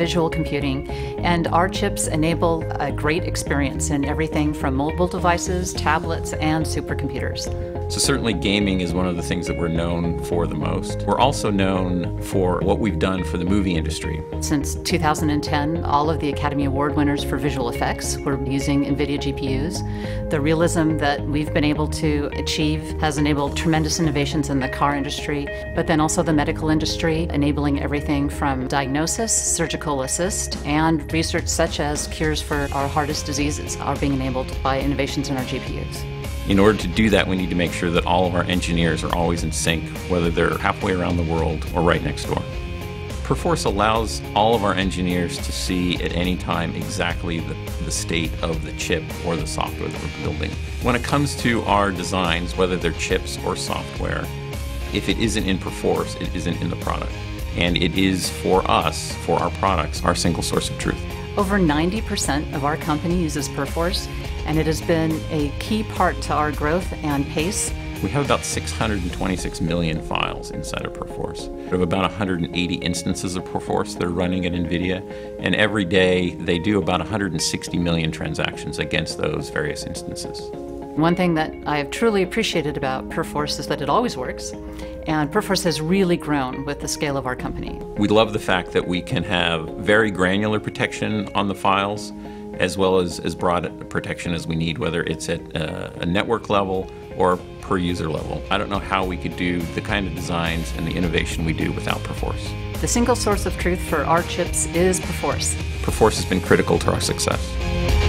visual computing, and our chips enable a great experience in everything from mobile devices, tablets, and supercomputers. So certainly gaming is one of the things that we're known for the most. We're also known for what we've done for the movie industry. Since 2010, all of the Academy Award winners for visual effects were using Nvidia GPUs. The realism that we've been able to achieve has enabled tremendous innovations in the car industry, but then also the medical industry, enabling everything from diagnosis, surgical assist, and research such as cures for our hardest diseases are being enabled by innovations in our GPUs. In order to do that, we need to make sure that all of our engineers are always in sync, whether they're halfway around the world or right next door. Perforce allows all of our engineers to see at any time exactly the state of the chip or the software that we're building. When it comes to our designs, whether they're chips or software, if it isn't in Perforce, it isn't in the product. And it is for us, for our products, our single source of truth. Over 90% of our company uses Perforce, and it has been a key part to our growth and pace. We have about 626 million files inside of Perforce. We have about 180 instances of Perforce that are running at Nvidia, and every day they do about 160 million transactions against those various instances. One thing that I have truly appreciated about Perforce is that it always works, and Perforce has really grown with the scale of our company. We love the fact that we can have very granular protection on the files, as well as broad protection as we need, whether it's at a network level or per user level. I don't know how we could do the kind of designs and the innovation we do without Perforce. The single source of truth for our chips is Perforce. Perforce has been critical to our success.